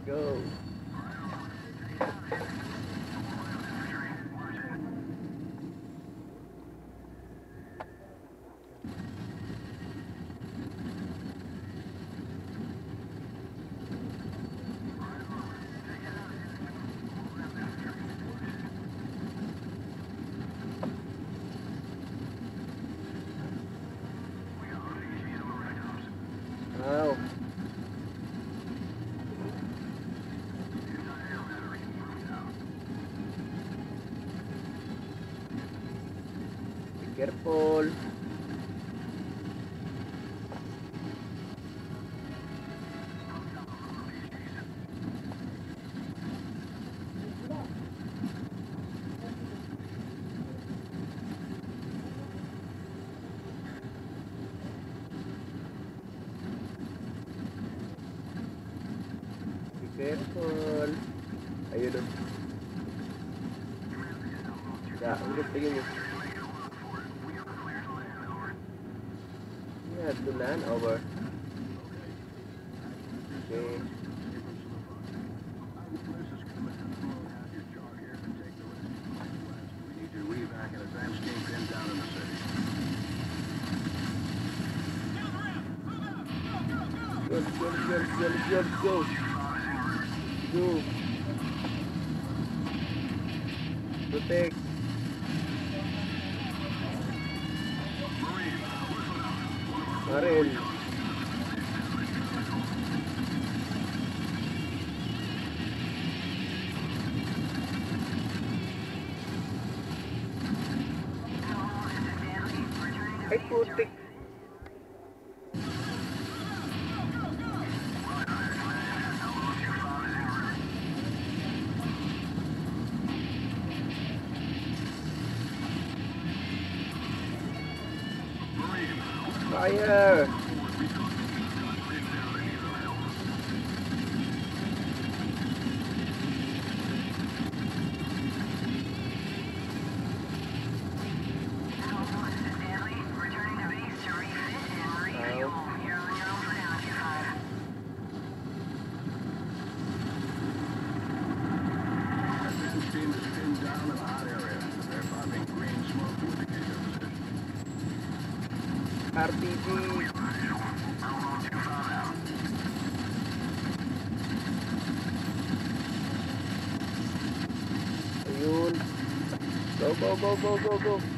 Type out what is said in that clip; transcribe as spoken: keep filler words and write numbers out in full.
Go. Wow. Be careful. Be careful. Ayun doon. Ya, ulit tingin mo. Yeah, to land over. Okay. Go, let's go, let's go, let's go, let's go, let's go. Go. Protect. Maril. Ay, putik. Fire! R P G. Ayun. Go, go, go, go, go, go.